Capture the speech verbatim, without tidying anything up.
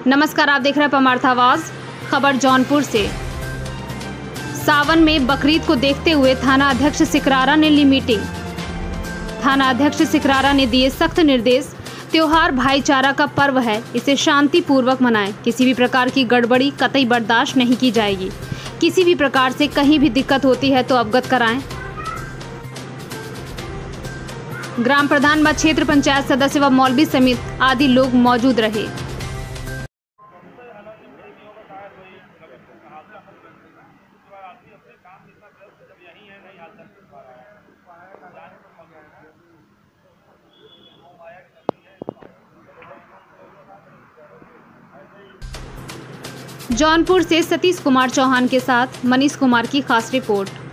नमस्कार, आप देख रहे हैं परमार्थ आवाज। खबर जौनपुर से। सावन में बकरीद को देखते हुए थाना अध्यक्ष सिकरारा ने ली मीटिंग। थाना अध्यक्ष सिकरारा ने दिए सख्त निर्देश। त्योहार भाईचारा का पर्व है, इसे शांति पूर्वक मनाएं। किसी भी प्रकार की गड़बड़ी कतई बर्दाश्त नहीं की जाएगी। किसी भी प्रकार से कहीं भी दिक्कत होती है तो अवगत कराएं। ग्राम प्रधान व क्षेत्र पंचायत सदस्य व मौलवी समेत आदि लोग मौजूद रहे। जौनपुर से सतीश कुमार चौहान के साथ मनीष कुमार की खास रिपोर्ट।